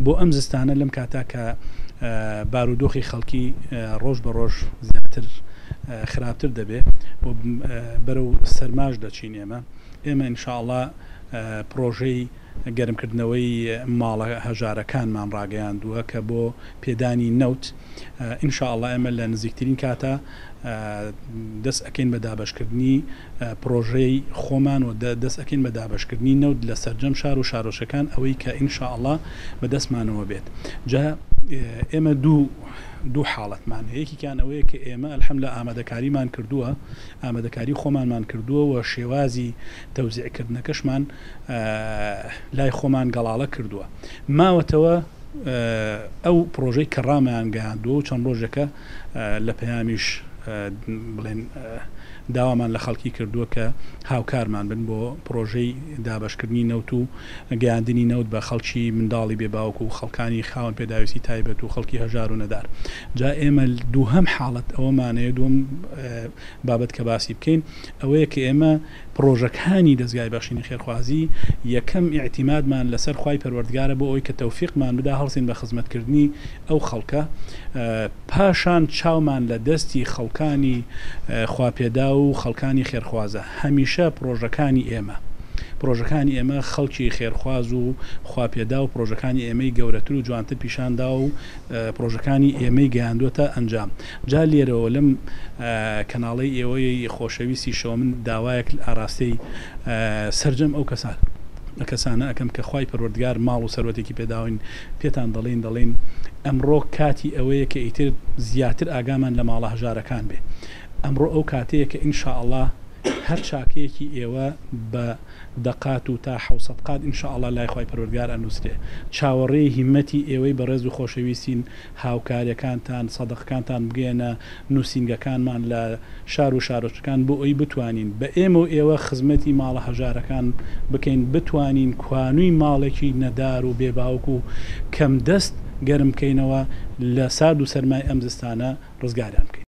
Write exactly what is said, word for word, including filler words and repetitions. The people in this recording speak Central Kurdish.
بۆ ئەم زستانە لەم کاتا کە بارودۆخی خەڵکی ڕۆژ بە ڕۆژ زیاتر خراپتر دەبێت و بەرەو سەرماش دەچین ئێمە ئێمە ئینشاءڵڵا پرۆژەی گەرمکردنەوەی ماڵە هەژارەکانمان ڕاگەیاندووە کە بۆ پێدانی نەوت ئینشاءڵڵا ئێمە لە نزیکترین کاتە دەست ئەکەین بە دابەشکردنی پرۆژەی خۆمان و دەست ئەکەین بە دابەشکردنی نەوت لە سەرجەم شار و شارۆچەکان ئەوەی کە ئینشاءڵڵا بەدەستمانەوە بێت جا ئێمە دوو دوو حاڵەتمان یەکیان ئەوەیە کە ئێمە ئەلحەمدوللا ئامادەکاریمان کردووە ئامادەکاری خۆمانمان کردووە و شێوازی تەوزیعکردنەکەشمان لای خۆمان گەڵاڵە کردووە ماوەتەوە ئەو پرۆژەی کە ڕامیان گەیاندووە و چەند ڕۆژێکە لە پەیامیش بڵێن داوامان لە خەڵکی کردووە کە هاوکارمان بن بۆ پرۆژەی دابەشکردنی نەوت و گەیاندنی نەوت بە خەڵکی منداڵی بێباوک و خەڵکانی خاوەن پێداویستی تایبەت و خەڵکی هەژار و نەدار جا ئێمە دووهەم حاڵەت ئەوەمانەیە دووەم بابەت کە باسی بکەین ئەوەیە کە ئێمە پرۆژەکانی دەستگای بەخشینی خێرخوازی یەکەم ئیعتیمادمان لەسەر خوای پەروەردگارە بۆ ئەوەی کە تەوفیقمان بدا هەڵسین بە خزمەتکردنی ئەو خەڵکە پاشان چاومان لە دەستی خەڵکانی خواپێدا و خەڵکانی خێرخوازە هەمیشە پرۆژەکانی ئێمە پرۆژەکانی ئێمە خەڵکی خێرخواز و خواپێدا و پرۆژەکانی ئێمەی گەورەتر و جوانتر پیشاندا و پرۆژەکانی ئێمەی گەیاندووەتە ئەنجام جا لێرەوە لەم کەناڵی ئێوەی خۆشەویستی شەوە من داوایەک ئاراستەی سەرجەم ئەو کەسان کەسانە ئەەکەم کە خوای پەروەردگار ماڵ و سەرۆتێکی پێداوین پێتان دەڵێن دەڵێن ئەمڕۆ کاتی ئەوەیە کە ئیتر زیاتر ئاگامان لە ماڵە هەژارەکان بێ ئەمڕۆ ئەو کاتەیە کە ئینشاءڵڵا هەر چاکەیەکی ئێوە بە دەقات و تا حوسەت قات ئینشاءڵڵا لای خوای پەروەردگار ئەنووسێ چاوەڕێی هیمەتی ئێوەی بەڕێز و خۆشەویستین هاوکاریەکانتان سەدەقەکانتان بگێنە نووسینگەکانمان لە شار و شارۆچەکان بۆ ئەوی بتوانین بە ئێمە و ئێوە خزمەتی ماڵە هەژارەکان بکەین بتوانین کوانووی ماڵێکی نەدار و بێباوک و کەم دەست گەرم بکەینەوە لە سارد و سەرمای ئەم زستانە ڕزگاریان بکەین